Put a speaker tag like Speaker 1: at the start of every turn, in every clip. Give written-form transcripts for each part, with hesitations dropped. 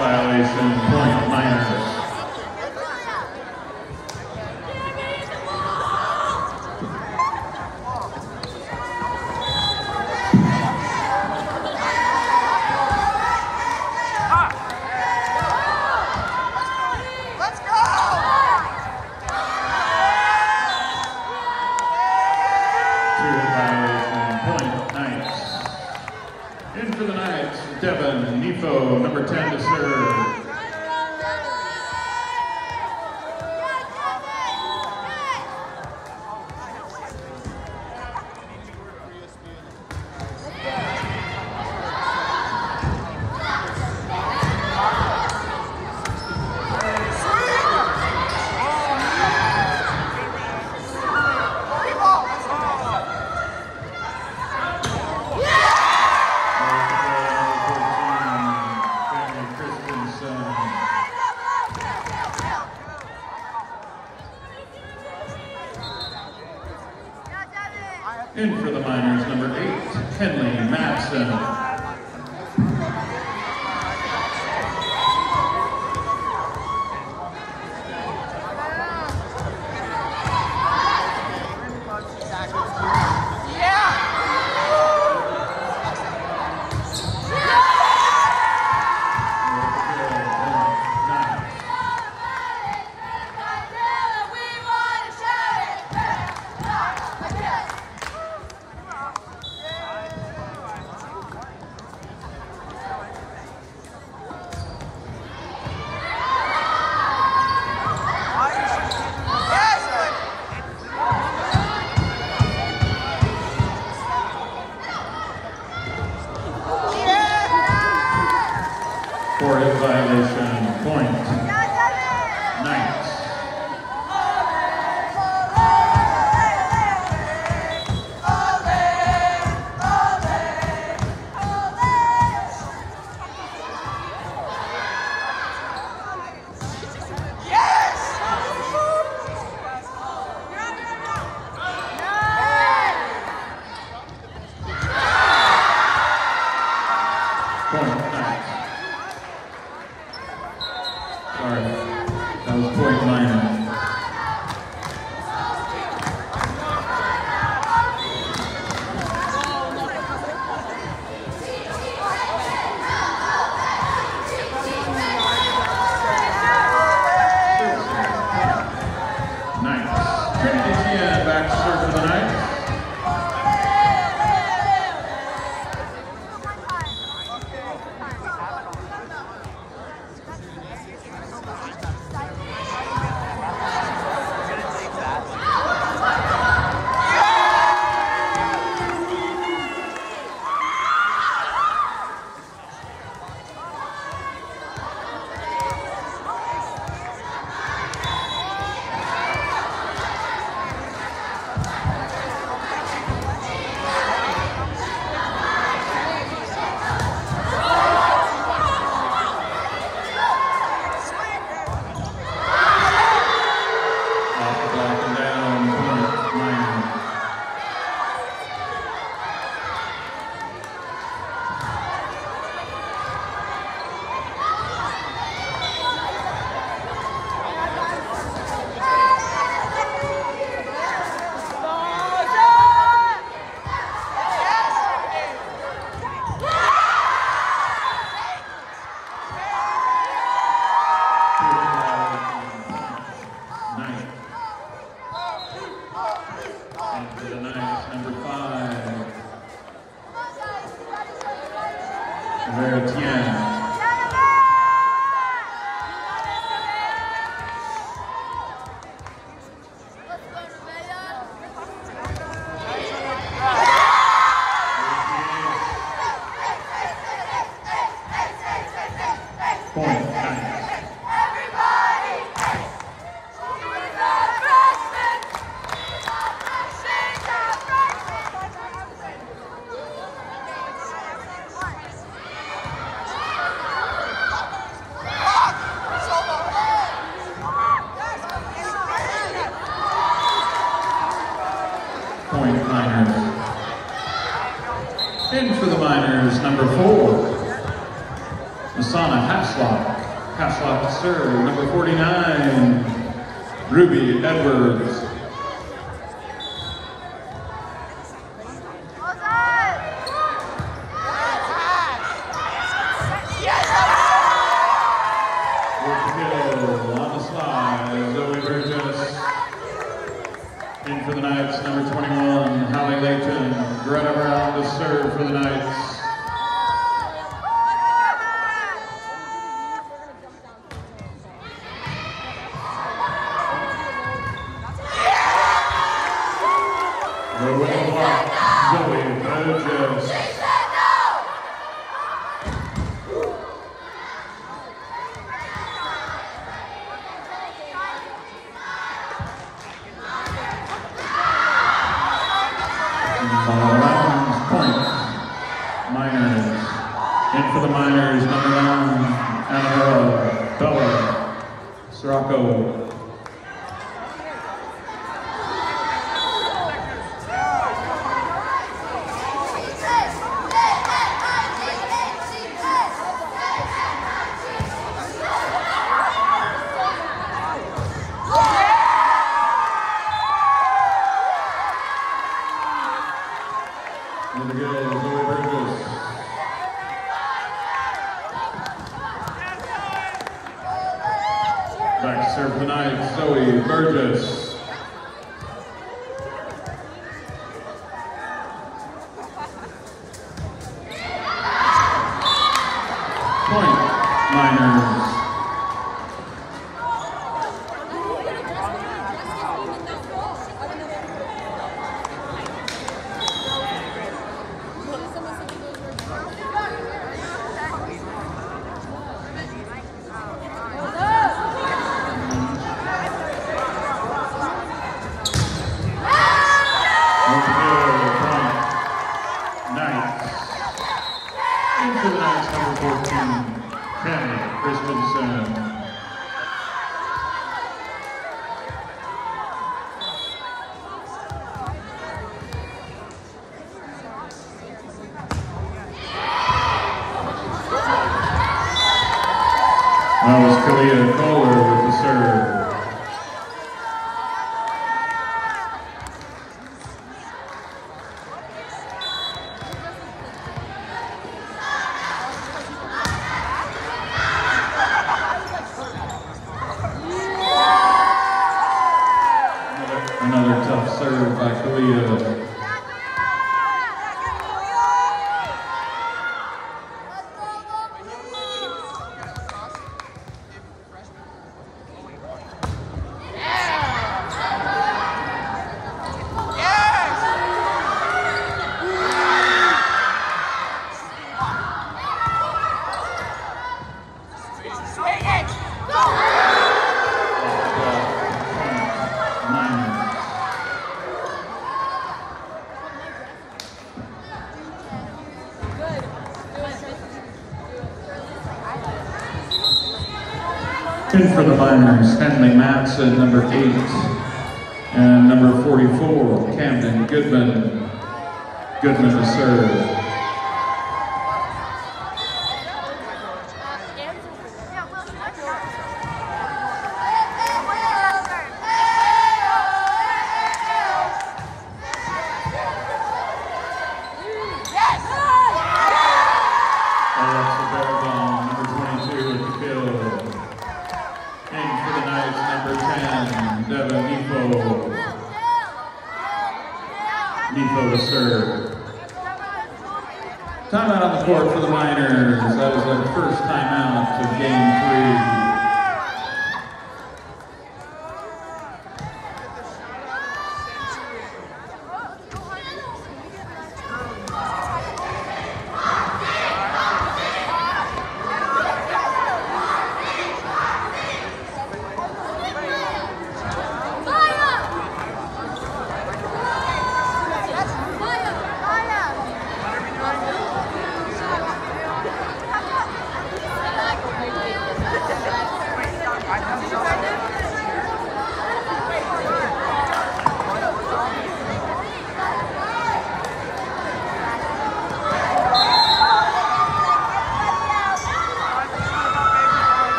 Speaker 1: violation, point Miners. Devin Nefo, number 10 to serve. In for the Miners, number 8, Henley Matson. For his violation, point Knights. Sorry, that was point Miners. Knights. Trinity Tien back to serve for the Knights. For the Knights, number 5, Vertien. Point Knights. Point Miners. In for the Miners, number 4, Masana Haslock. Haslock serve, number 49, Ruby Edwards. In for the Knights, number 21, Hallie Layton. Greta Brown to serve for the Knights. The winning block, Zoe Burgess. Rounds point. Miners. In for the Miners, number 9, Annabella Bella Sirocco. Here we go, Zoe Burgess. Back to serve the Knights, Zoe Burgess. Point, Miners. Into the Knights, number 14, Kenny Christensen. That was Kalia Kohler with the serve. Another tough serve by Kalia. In for the Miners, Henley Matson, number 8, and number 44, Camden Goodman. Goodman to serve. Alexa Barabon, number 22 at the kill. In for the Knights, number 10, Devin Nifo. Nifo to serve. Timeout on the court for the Miners. That is their first timeout of game 3.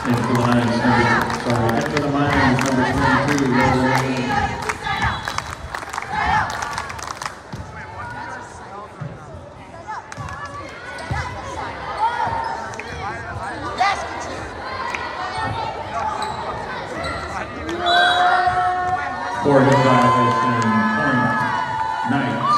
Speaker 1: In for the Miners, number 22, Lola Lane. For his violation, point, Knights.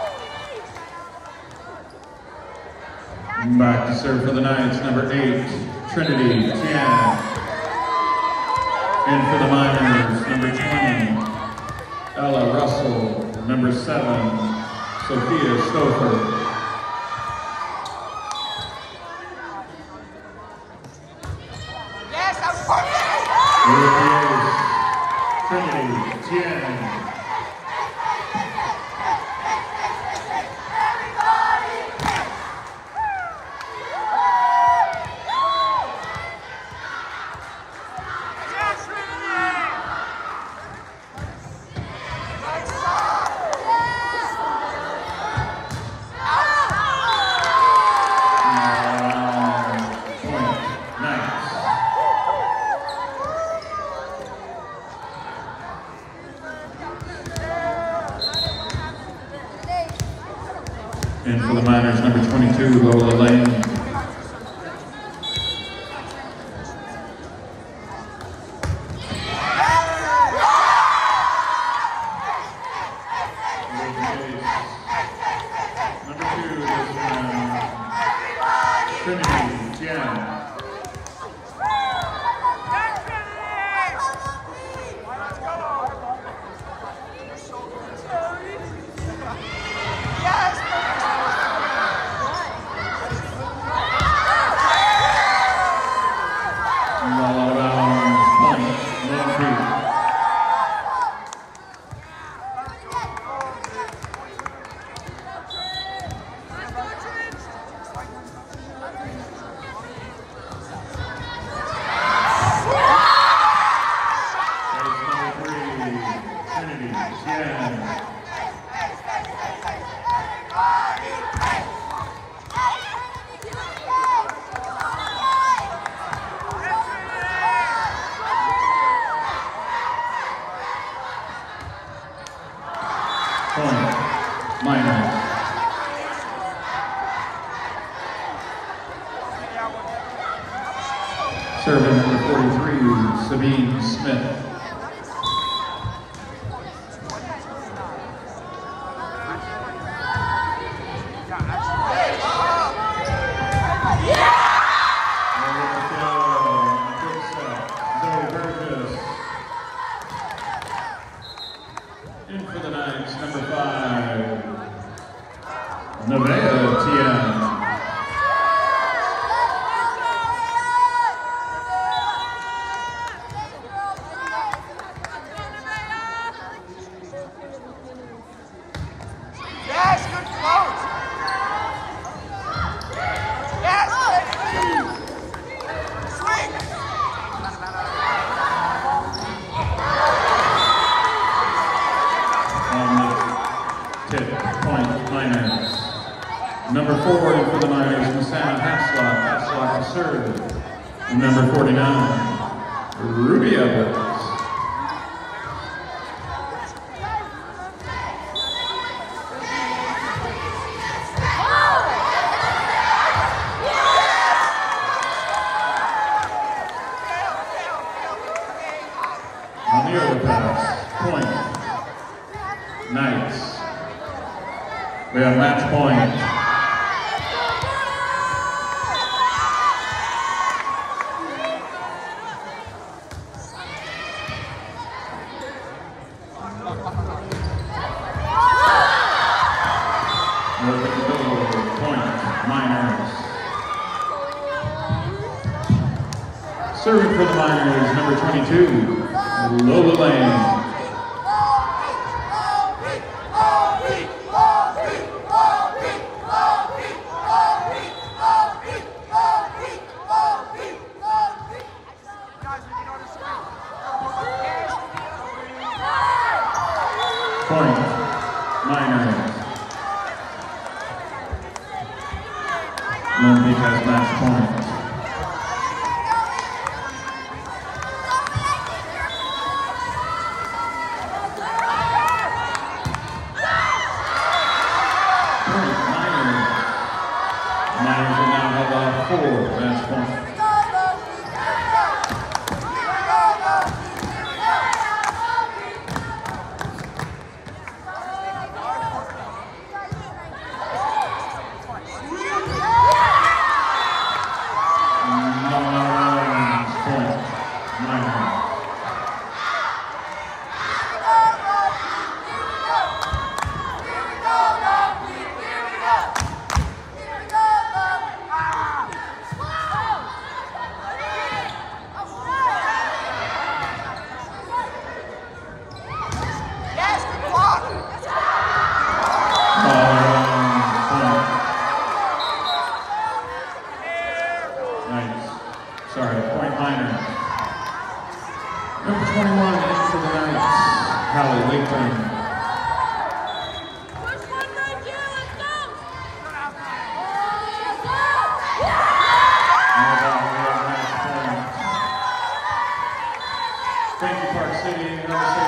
Speaker 1: Back to serve for the Knights, number 8, Trinity Tian. In for the Miners, number 20, Ella Russell. Number 7, Sophia Stouffer.
Speaker 2: Yes, I'm perfect!
Speaker 1: Trinity Tian. And for the Miners, number 22, Lola Lane. Number 2 is Trinity Tian. Point, Miners. Serving number 43, Sabine Smith. In for the Knights, number 5, Nevaeh Tian.
Speaker 2: Yes, good close! Yes! Swing!
Speaker 1: Tip, point, Miners. Number 4 in for the Miners, Masana Haslock. Haslock to serve. And number 49, Ruby Edwards. On the overpass, point, Knights. We have match point. Point, Miners. Serving for the Miners, number 22, Lola Lane. Point, Miners. Lone Peak has match point. match point. Sorry, point minor. Number 21 in for the Knights, Hallie Lakeland.
Speaker 3: Push one right here, let's go!
Speaker 1: Thank you, Park City. Number